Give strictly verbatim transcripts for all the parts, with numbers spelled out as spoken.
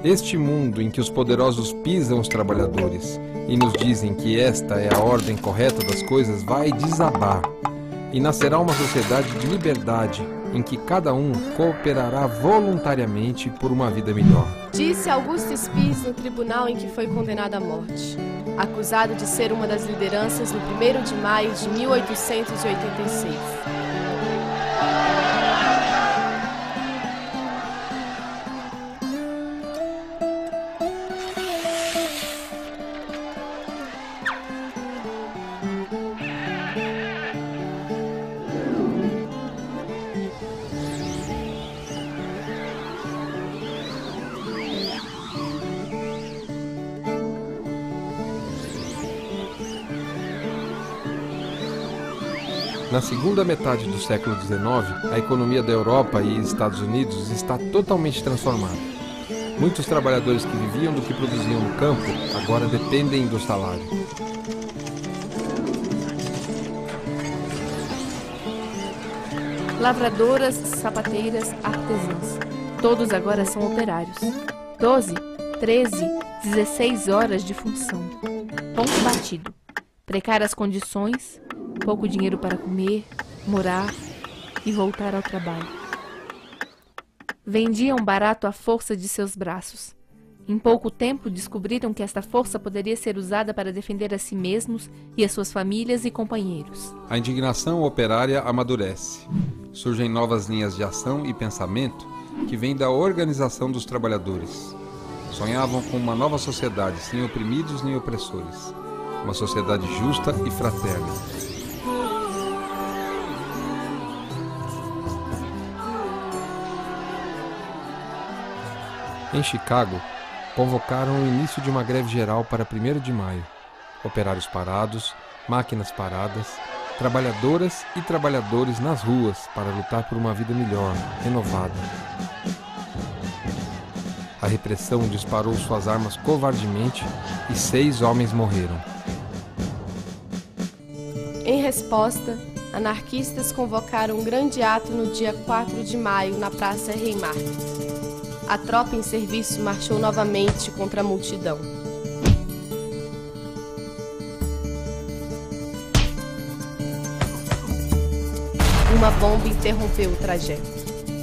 Este mundo em que os poderosos pisam os trabalhadores e nos dizem que esta é a ordem correta das coisas vai desabar, e nascerá uma sociedade de liberdade em que cada um cooperará voluntariamente por uma vida melhor. Disse Augusto Spies no tribunal em que foi condenado à morte, acusado de ser uma das lideranças no primeiro de maio de mil oitocentos e oitenta e seis. Na segunda metade do século dezenove, a economia da Europa e Estados Unidos está totalmente transformada. Muitos trabalhadores que viviam do que produziam no campo agora dependem do salário. Lavradoras, sapateiras, artesãs. Todos agora são operários. doze, treze, dezesseis horas de função. Ponto batido. Precárias condições, pouco dinheiro para comer, morar e voltar ao trabalho. Vendiam barato a força de seus braços. Em pouco tempo descobriram que esta força poderia ser usada para defender a si mesmos e as suas famílias e companheiros. A indignação operária amadurece. Surgem novas linhas de ação e pensamento que vêm da organização dos trabalhadores. Sonhavam com uma nova sociedade sem oprimidos nem opressores. Uma sociedade justa e fraterna. Em Chicago, convocaram o início de uma greve geral para primeiro de maio. Operários parados, máquinas paradas, trabalhadoras e trabalhadores nas ruas para lutar por uma vida melhor, renovada. A repressão disparou suas armas covardemente e seis homens morreram. Em resposta, anarquistas convocaram um grande ato no dia quatro de maio na Praça Haymarket. A tropa em serviço marchou novamente contra a multidão. Uma bomba interrompeu o trajeto.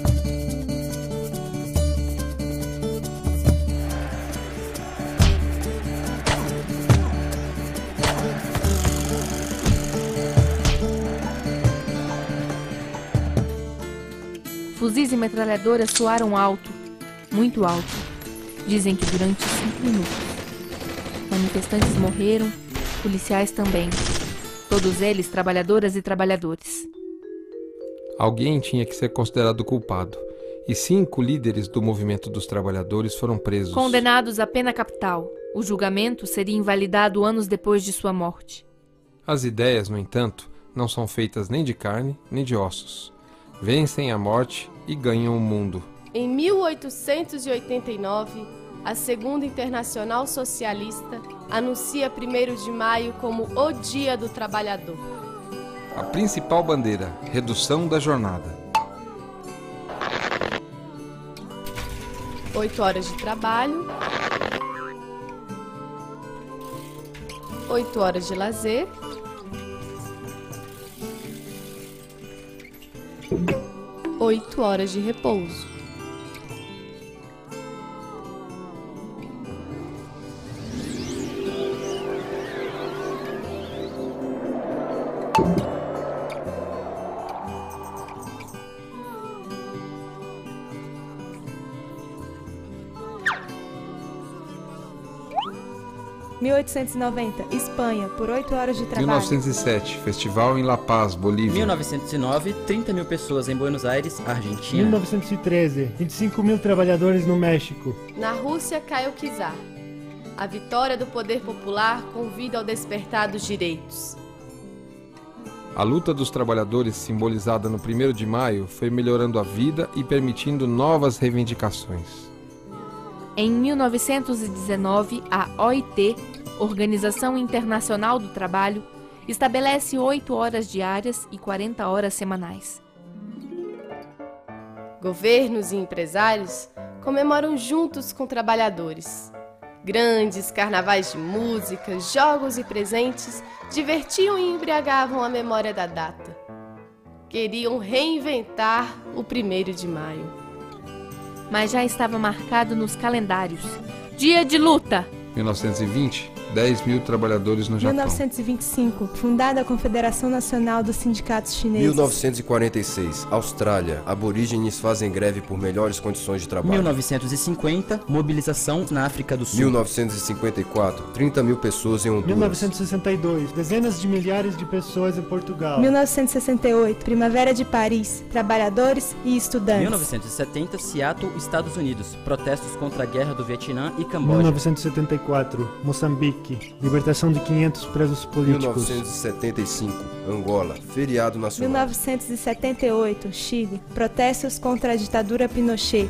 Fuzis e metralhadoras soaram alto, muito alto. Dizem que durante cinco minutos. Manifestantes morreram, policiais também. Todos eles trabalhadoras e trabalhadores. Alguém tinha que ser considerado culpado, e cinco líderes do movimento dos trabalhadores foram presos. Condenados à pena capital. O julgamento seria invalidado anos depois de sua morte. As ideias, no entanto, não são feitas nem de carne nem de ossos. Vencem a morte e ganham o mundo. Em mil oitocentos e oitenta e nove, a Segunda Internacional Socialista anuncia primeiro de maio como o Dia do Trabalhador. A principal bandeira, redução da jornada. Oito horas de trabalho, oito horas de lazer, oito horas de repouso. mil oitocentos e noventa, Espanha, por oito horas de trabalho. mil novecentos e sete, Festival em La Paz, Bolívia. mil novecentos e nove, trinta mil pessoas em Buenos Aires, Argentina. mil novecentos e treze, vinte e cinco mil trabalhadores no México. Na Rússia cai o czar. A vitória do poder popular convida ao despertar dos direitos. A luta dos trabalhadores, simbolizada no primeiro de maio, foi melhorando a vida e permitindo novas reivindicações. Em mil novecentos e dezenove, a O I T, Organização Internacional do Trabalho, estabelece oito horas diárias e quarenta horas semanais. Governos e empresários comemoram juntos com trabalhadores. Grandes carnavais de música, jogos e presentes divertiam e embriagavam a memória da data. Queriam reinventar o primeiro de maio. Mas já estava marcado nos calendários. Dia de luta! mil novecentos e vinte, dez mil trabalhadores no Japão. mil novecentos e vinte e cinco, fundada a Confederação Nacional dos Sindicatos Chineses. mil novecentos e quarenta e seis, Austrália. Aborígenes fazem greve por melhores condições de trabalho. mil novecentos e cinquenta, mobilização na África do Sul. mil novecentos e cinquenta e quatro, trinta mil pessoas em Honduras. mil novecentos e sessenta e dois, dezenas de milhares de pessoas em Portugal. mil novecentos e sessenta e oito, Primavera de Paris, trabalhadores e estudantes. mil novecentos e setenta, Seattle, Estados Unidos. Protestos contra a guerra do Vietnã e Camboja. mil novecentos e setenta e quatro, Moçambique, libertação de quinhentos presos políticos. mil novecentos e setenta e cinco, Angola, feriado mil nacional. novecentos e setenta e oito, Chile, protestos contra a ditadura Pinochet.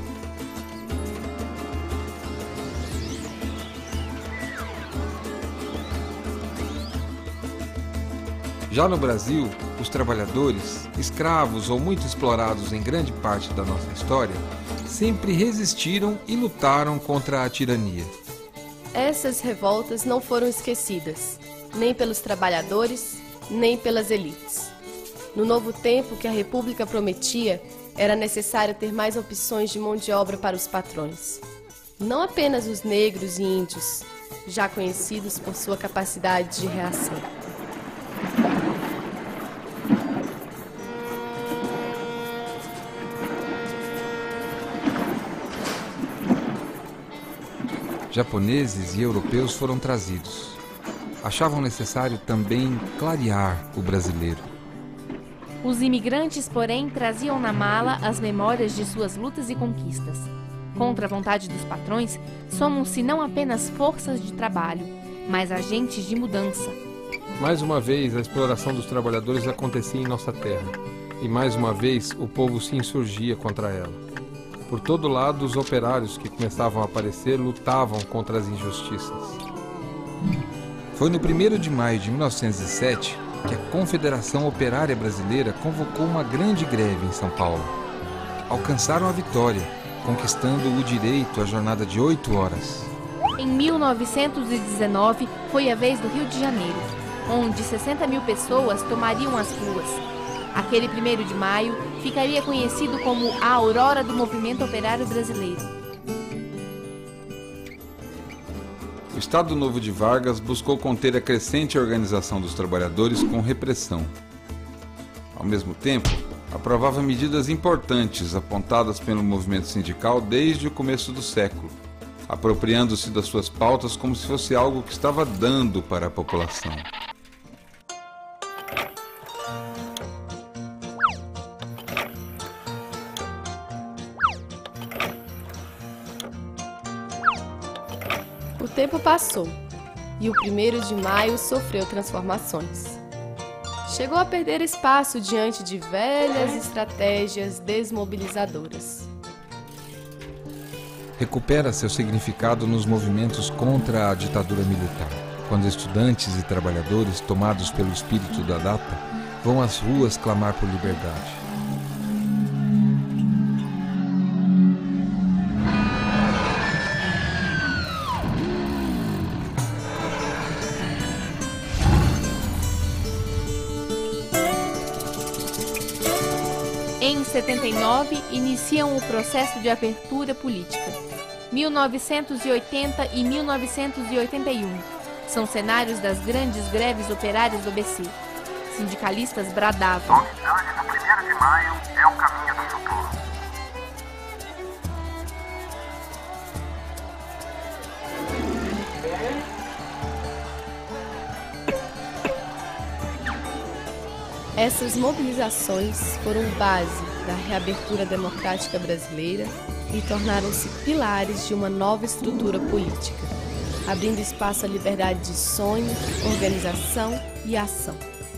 Já no Brasil, os trabalhadores, escravos ou muito explorados em grande parte da nossa história, sempre resistiram e lutaram contra a tirania. Essas revoltas não foram esquecidas, nem pelos trabalhadores, nem pelas elites. No novo tempo que a República prometia, era necessário ter mais opções de mão de obra para os patrões. Não apenas os negros e índios, já conhecidos por sua capacidade de reação. Japoneses e europeus foram trazidos. Achavam necessário também clarear o brasileiro. Os imigrantes, porém, traziam na mala as memórias de suas lutas e conquistas. Contra a vontade dos patrões, somam-se não apenas forças de trabalho, mas agentes de mudança. Mais uma vez, a exploração dos trabalhadores acontecia em nossa terra. E mais uma vez, o povo se insurgia contra ela. Por todo lado, os operários que começavam a aparecer lutavam contra as injustiças. Foi no primeiro de maio de mil novecentos e sete que a Confederação Operária Brasileira convocou uma grande greve em São Paulo. Alcançaram a vitória, conquistando o direito à jornada de oito horas. Em mil novecentos e dezenove, foi a vez do Rio de Janeiro, onde sessenta mil pessoas tomariam as ruas. Aquele primeiro de maio ficaria conhecido como a aurora do movimento operário brasileiro. O Estado Novo de Vargas buscou conter a crescente organização dos trabalhadores com repressão. Ao mesmo tempo, aprovava medidas importantes apontadas pelo movimento sindical desde o começo do século, apropriando-se das suas pautas como se fosse algo que estava dando para a população. O tempo passou e o primeiro de maio sofreu transformações. Chegou a perder espaço diante de velhas estratégias desmobilizadoras. Recupera seu significado nos movimentos contra a ditadura militar, quando estudantes e trabalhadores, tomados pelo espírito da data, vão às ruas clamar por liberdade. Em setenta e nove, iniciam o processo de abertura política. mil novecentos e oitenta e mil novecentos e oitenta e um são cenários das grandes greves operárias do A B C. Sindicalistas bradavam. Hoje do primeiro de maio é o caminho do futuro. Essas mobilizações foram base da reabertura democrática brasileira e tornaram-se pilares de uma nova estrutura política, abrindo espaço à liberdade de sonho, organização e ação.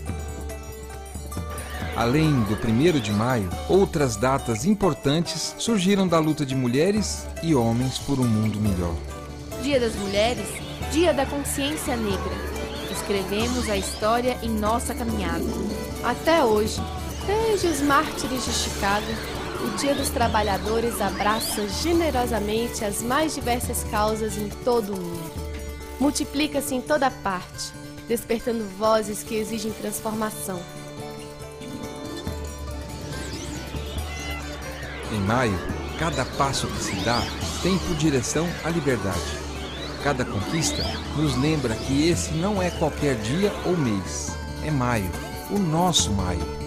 Além do primeiro de maio, outras datas importantes surgiram da luta de mulheres e homens por um mundo melhor. Dia das Mulheres, Dia da Consciência Negra. Escrevemos a história em nossa caminhada. Até hoje, desde os mártires de Chicago, o Dia dos Trabalhadores abraça generosamente as mais diversas causas em todo o mundo. Multiplica-se em toda parte, despertando vozes que exigem transformação. Em maio, cada passo que se dá tem por direção a liberdade. Cada conquista nos lembra que esse não é qualquer dia ou mês. É maio, o nosso maio.